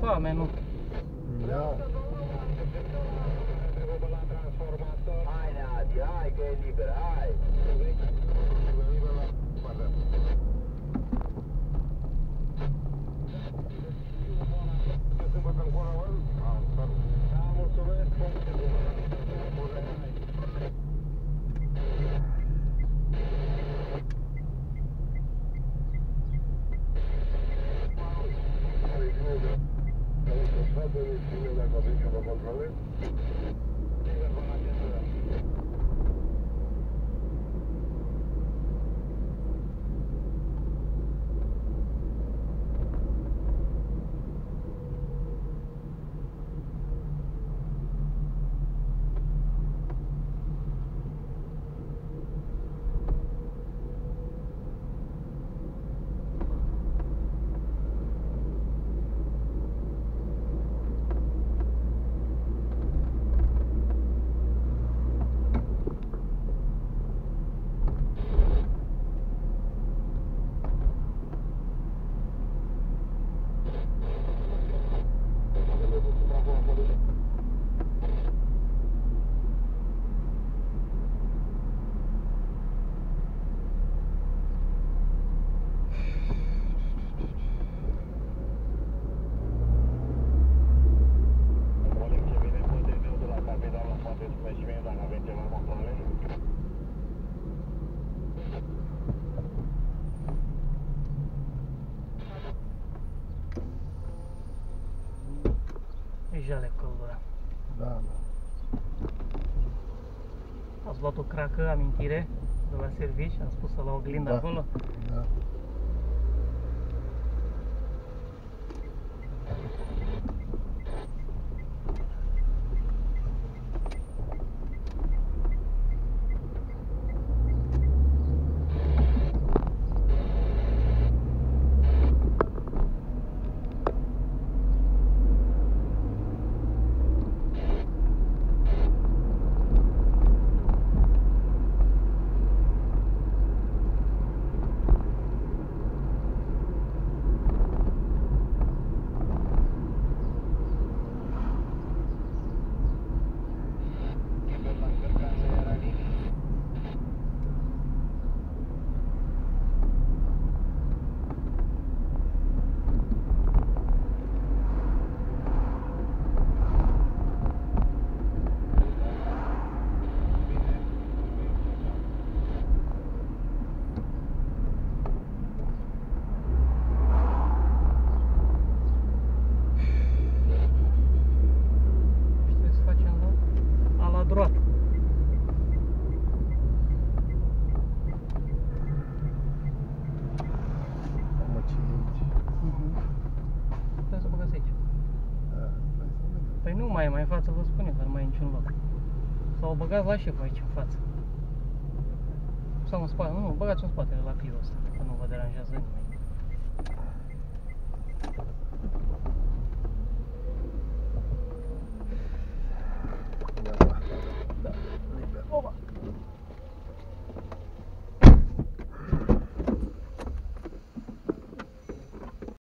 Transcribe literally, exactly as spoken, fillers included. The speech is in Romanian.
foame, nu? Da. Hai, Neadi, hai că e liber, hai! Jale căldură. Da, da. Ați luat o cracă, amintire, de la servici, am spus-o la oglindă Da. acolo. Da. Păi nu mai e, mai în față vă spun eu, că nu mai e niciun loc. Sau o băgați la șef aici în față. Sau în spate, nu, băgați în spatele la Clio ăsta, că nu vă deranjează nimeni. Gata. Da, liber. Opa!